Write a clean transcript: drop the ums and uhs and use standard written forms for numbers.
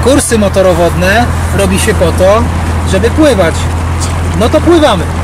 Kursy motorowodne robi się po to, żeby pływać. No to pływamy.